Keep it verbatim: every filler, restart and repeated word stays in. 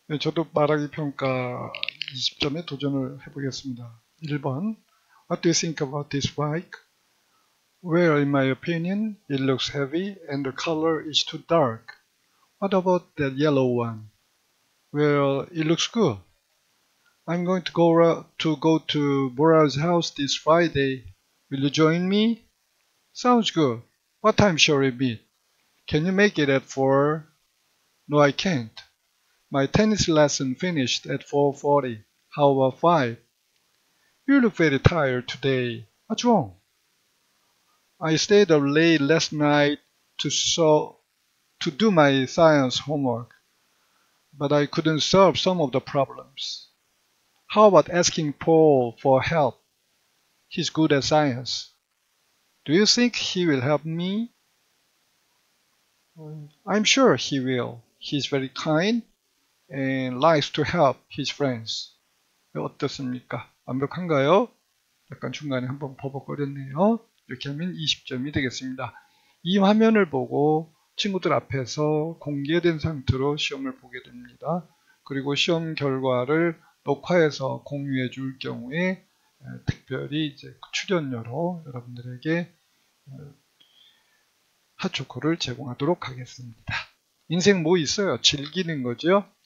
네, 저도 말하기 평가 이십 점에 도전을 해보겠습니다. 일 번. What do you think about this bike? Well, in my opinion, it looks heavy and the color is too dark. What about that yellow one? Well, it looks good. I'm going to go to go to Bora's house this Friday. Will you join me? Sounds good. What time shall we meet? Can you make it at four? No, I can't. My tennis lesson finished at four forty. How about five? You look very tired today. What's wrong? I stayed up late last night to so to do my science homework, but I couldn't solve some of the problems. How about asking Paul for help? He's good at science. Do you think he will help me? I'm sure he will. He's very kind and likes to help his friends. 어떻습니까? 완벽한가요? 약간 중간에 한번 버벅거렸네요. 이렇게 하면 이십 점이 되겠습니다. 이 화면을 보고 친구들 앞에서 공개된 상태로 시험을 보게 됩니다. 그리고 시험 결과를 녹화해서 공유해 줄 경우에 특별히 이제 출연료로 여러분들에게 핫초코를 제공하도록 하겠습니다. 인생 뭐 있어요? 즐기는 거죠.